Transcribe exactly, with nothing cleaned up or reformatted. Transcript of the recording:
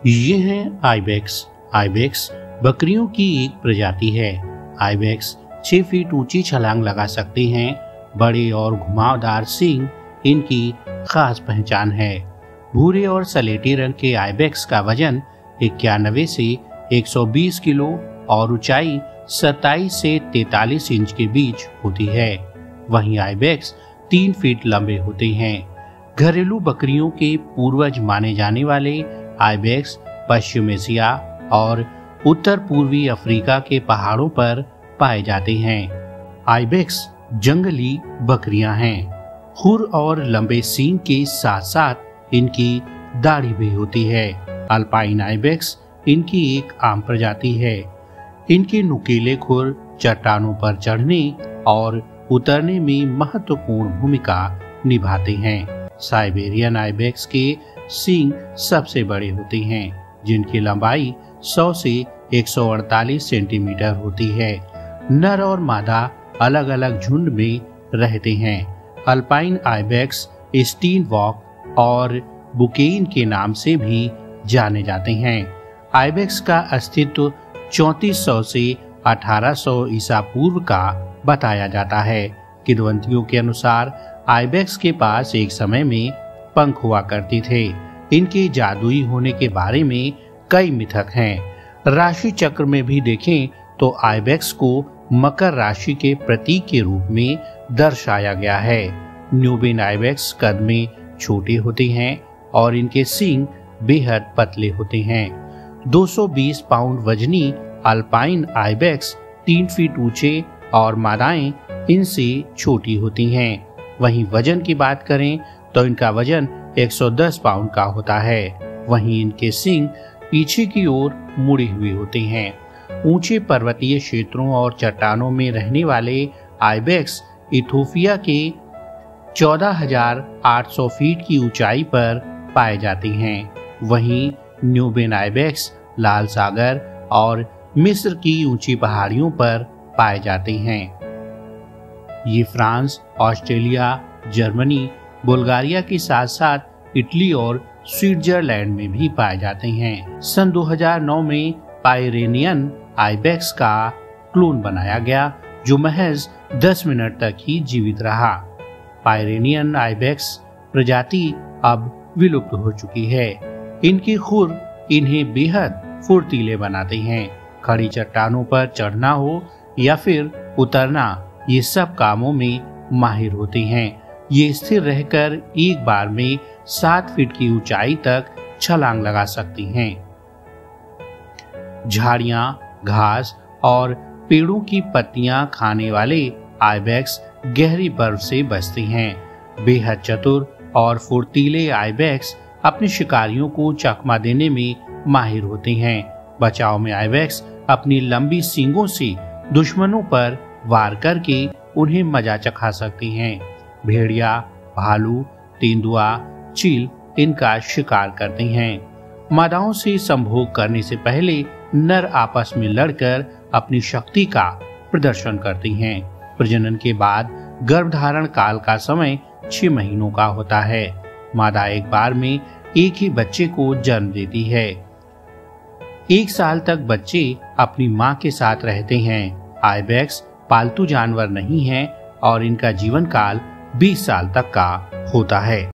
ये है ibex. Ibex बकरियों की एक प्रजाति है। आइबेक्स छह फीट ऊंची छलांग लगा सकते हैं। बड़े और घुमावदार सींग इनकी खास पहचान है। भूरे और सलेटी रंग के आइबेक्स का वजन इक्यानवे से एक सौ बीस किलो और ऊंचाई सत्ताईस से तैंतालीस इंच के बीच होती है। वहीं आइबेक्स तीन फीट लंबे होते हैं। घरेलू बकरियों के पूर्वज माने जाने वाले आइबेक्स पश्चिम एशिया और उत्तर पूर्वी अफ्रीका के पहाड़ों पर पाए जाते हैं। आइबेक्स जंगली बकरियां हैं। खुर और लंबे सींग के साथ साथ इनकी दाढ़ी भी होती है। अल्पाइन आइबेक्स इनकी एक आम प्रजाति है। इनके नुकीले खुर चट्टानों पर चढ़ने और उतरने में महत्वपूर्ण भूमिका निभाते हैं। साइबेरियन आइबेक्स के सींग सबसे बड़े होते हैं, जिनकी लंबाई सौ से एक सौ अड़तालीस सेंटीमीटर होती है। नर और मादा अलग अलग झुंड में रहते हैं। अल्पाइन आइबेक्स स्टीन वॉक और बुकेइन के नाम से भी जाने जाते हैं। आइबेक्स का अस्तित्व चौंतीस सौ से अठारह सौ ईसा पूर्व का बताया जाता है। किंवदंतियों के अनुसार आइबेक्स के पास एक समय में पंख हुआ करते थे। इनके जादुई होने के बारे में कई मिथक हैं। राशि चक्र में भी देखें तो आइबेक्स को मकर राशि के प्रतीक के रूप में दर्शाया गया है। न्यूबियन आइबेक्स कद में छोटे होते हैं और इनके सींग बेहद पतले होते हैं। दो सौ बीस पाउंड वजनी अल्पाइन आइबेक्स तीन फीट ऊंचे और मादाएं इनसे छोटी होती हैं। वहीं वजन की बात करें तो इनका वजन एक सौ दस पाउंड का होता है। वहीं इनके सींग पीछे की ओर मुड़े हुए होते हैं। ऊंचे पर्वतीय क्षेत्रों और चट्टानों में रहने वाले आइबेक्स इथोपिया के चौदह हज़ार आठ सौ फीट की ऊंचाई पर पाए जाते हैं। वहीं न्यूबियन आइबेक्स लाल सागर और मिस्र की ऊंची पहाड़ियों पर पाए जाते हैं। ये फ्रांस, ऑस्ट्रेलिया, जर्मनी, बुल्गारिया के साथ साथ इटली और स्विट्जरलैंड में भी पाए जाते हैं। सन दो हज़ार नौ में पायरेनियन आइबेक्स का क्लोन बनाया गया, जो महज दस मिनट तक ही जीवित रहा। पायरेनियन आइबेक्स प्रजाति अब विलुप्त हो चुकी है। इनकी खुर इन्हें बेहद फुर्तीले बनाते हैं। खड़ी चट्टानों पर चढ़ना हो या फिर उतरना, ये सब कामों में माहिर होते हैं। ये स्थिर रहकर एक बार में सात फीट की ऊंचाई तक छलांग लगा सकती हैं। झाड़ियां, घास और पेड़ों की पत्तियां खाने वाले आइबेक्स गहरी बर्फ से बचते हैं। बेहद चतुर और फुर्तीले आइबेक्स अपने शिकारियों को चकमा देने में माहिर होते हैं। बचाव में आइबेक्स अपनी लंबी सींगों से दुश्मनों पर वार करके उन्हें मजा चखा सकती हैं। भेड़िया, भालू, तेंदुआ, चील इनका शिकार करते हैं। मादाओं से संभोग करने से पहले नर आपस में लड़कर अपनी शक्ति का प्रदर्शन करती हैं। प्रजनन के बाद गर्भधारण काल का समय छह महीनों का होता है। मादा एक बार में एक ही बच्चे को जन्म देती है। एक साल तक बच्चे अपनी मां के साथ रहते हैं। आइबेक्स पालतू जानवर नहीं है और इनका जीवन काल बीस साल तक का होता है।